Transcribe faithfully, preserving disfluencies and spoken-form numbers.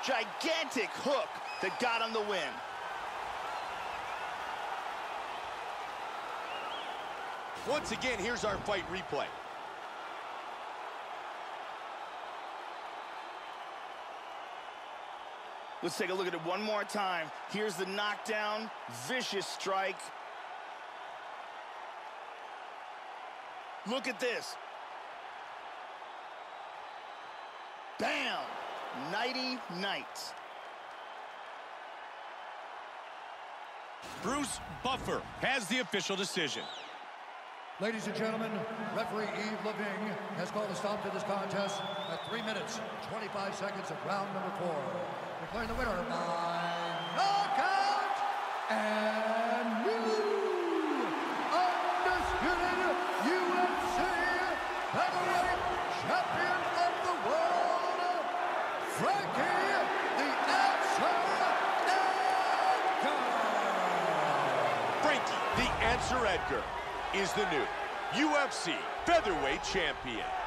Gigantic hook that got him the win. Once again, here's our fight replay. Let's take a look at it one more time. Here's the knockdown, vicious strike. Look at this. Bam! Nighty night. Bruce Buffer has the official decision. Ladies and gentlemen, referee Yves Lavigne has called a stop to this contest at three minutes, twenty-five seconds of round number four. Declaring the winner by knockout and new undisputed U F C heavyweight champion of the world, Frankie the Answer Edgar. Frankie the Answer Edgar is the new U F C featherweight champion.